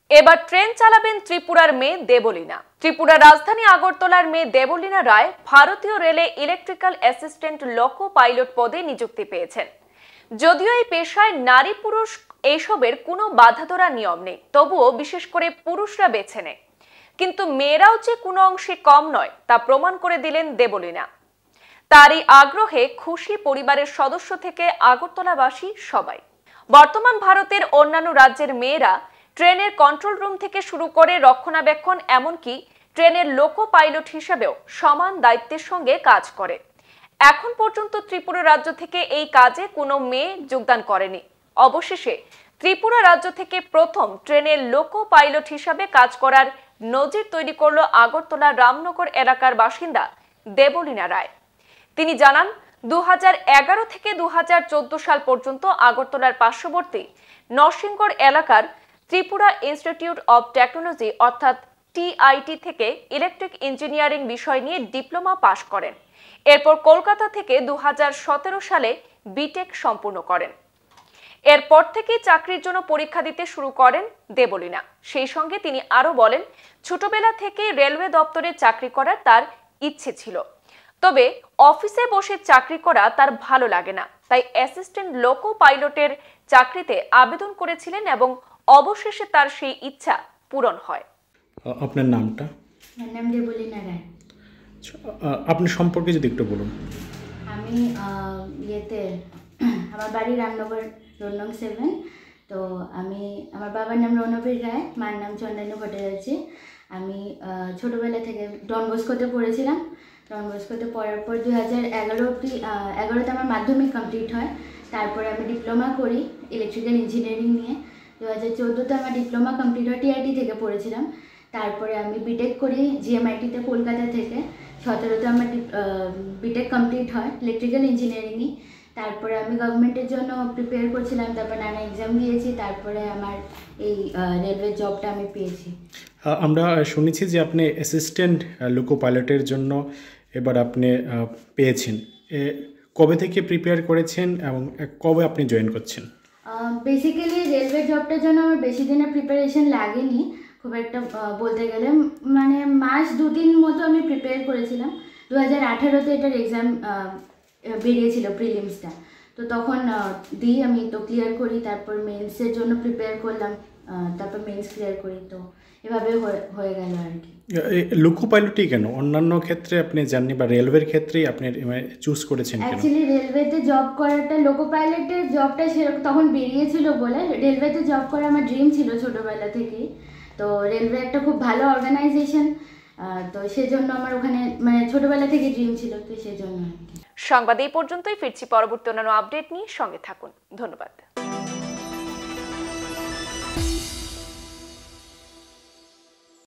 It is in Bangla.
এবার ট্রেন চালাবেন ত্রিপুরার মেয়ে দেবলীনা। ত্রিপুরার রাজধানী আগরতলার মেয়ে দেবলীনা রায় ভারতীয় রেলে ইলেকট্রিক্যাল অ্যাসিস্ট্যান্ট লোকো পাইলট পদে নিযুক্তি পেয়েছেন। যদিও এই পেশায় নারী পুরুষ এইসবের কোনো বাধা ধরা নিয়ম নেই, তবুও বিশেষ করে পুরুষরা বেছে নেয়। কিন্তু মেয়েরাও যে কোনো অংশে কম নয় তা প্রমাণ করে দিলেন দেবলীনা। তারই আগ্রহে খুশি পরিবারের সদস্য থেকে আগরতলাবাসী সবাই। বর্তমান ভারতের অন্যান্য রাজ্যের মেয়েরা ট্রেনের কন্ট্রোল রুম থেকে শুরু করে রক্ষণাবেক্ষণ, এমনকি ট্রেনের লোকো পাইলট হিসেবেও সমান দায়িত্বের সঙ্গে কাজ করে। এখন পর্যন্ত ত্রিপুরা রাজ্য থেকে এই কাজে কোনো মেয়ে যোগদান করেনি। অবশেষে ত্রিপুরা রাজ্য থেকে প্রথম ট্রেনের লোকো পাইলট হিসাবে কাজ করার নজির তৈরি করল আগরতলার রামনগর এলাকার বাসিন্দা দেবলীনা রায়। তিনি জানান, 2011 থেকে 2014 সাল পর্যন্ত আগরতলার পার্শ্ববর্তী নরসিংগড় এলাকার ত্রিপুরা ইনস্টিটিউট অব টেকনোলজি অর্থাৎ TIT থেকে ইলেকট্রিক ইঞ্জিনিয়ারিং বিষয় নিয়ে ডিপ্লোমা পাশ করেন। এরপর কলকাতা থেকে 2017 সালে বিটেক সম্পূর্ণ করেন। এরপর থেকেই চাকরির জন্য পরীক্ষা দিতে শুরু করেন দেবলীনা। সেই সঙ্গে তিনি আরো বলেন, ছোটবেলা থেকে রেলওয়ে দপ্তরে চাকরি করার তার ইচ্ছে ছিল, তবে অফিসে বসে চাকরি করা তার ভালো লাগে না। তাই অ্যাসিস্ট্যান্ট লোকো পাইলটের চাকরিতে আবেদন করেছিলেন এবং অবশেষে তার সেই ইচ্ছা পূরণ হয়। আপনার নামটা? আমার নাম দেবলীনা রায়। আপনি সম্পর্কে যদি একটু বলুন। আমি আমার বাড়ি রামনগর রোড নং 7। তো আমার বাবার নাম রণবীর রায়, মার নাম চন্দ্রানী ভট্টাচার্য। আমি ছোটোবেলা থেকে ডন বস্কোতে পড়েছিলাম। ডন বস্কোতে পড়ার পর 2011-তে আমার মাধ্যমিক কমপ্লিট হয়। তারপরে আমি ডিপ্লোমা করি ইলেকট্রিক্যাল ইঞ্জিনিয়ারিং নিয়ে। 2014-তে আমার ডিপ্লোমা কমপ্লিট হয়, TIT থেকে পড়েছিলাম। তারপরে আমি বিটেক করি GMITতে কলকাতা থেকে। 2017-তে আমার বিটেক কমপ্লিট হয় ইলেকট্রিক্যাল ইঞ্জিনিয়ারিংয়ে। তারপরে আমি গভর্নমেন্টের জন্য প্রিপেয়ার করছিলাম, তারপর নানা এক্সাম দিয়েছি। তারপরে আমার এই রেলওয়ে জবটা আমি পেয়েছি। আমরা শুনেছি যে আপনি অ্যাসিস্ট্যান্ট লোকো পাইলটের জন্য এবার আপনি পেয়েছেন। কবে থেকে প্রিপেয়ার করেছেন এবং কবে আপনি জয়েন করছেন? বেসিক্যালি রেলওয়ে জবটার জন্য আমার বেশি দিনের প্রিপারেশন লাগেনি, খুব একটা বলতে গেলে মানে মাস 2-3 মতো আমি প্রিপেয়ার করেছিলাম। 2018-তে এটার এক্সাম বেরিয়েছিল, প্রিলিমসটা। তো তখন আমি তো ক্লিয়ার করি, তারপর মেন্সের জন্য প্রিপেয়ার করলাম, তারপর মেন্স ক্লিয়ার করি। তো এভাবে হয়ে গেল আর কি। লোকো পাইলটই কেন, অন্যান্য ক্ষেত্রে আপনি জাননি বা রেলওয়ের ক্ষেত্রেই আপনি চুজ করেছেন কেন? অ্যাকচুয়ালি রেলওয়েতে জব করাটা, লোকো পাইলটের জবটা সেরকম তখন বেরিয়েছিল বলে রেলওয়েতে জব করা আমার ড্রিম ছিল ছোটোবেলা থেকেই। তো রেলওয়ে একটা খুব ভালো অর্গানাইজেশন, তো সেজন্য আমার ওখানে মানে ছোটোবেলা থেকে ড্রিম ছিল, তো সেজন্য আর কি। সংবাদ এই পর্যন্তই। ফিরছি পরবর্তী অন্যান্য আপডেট নিয়ে, সঙ্গে থাকুন। ধন্যবাদ।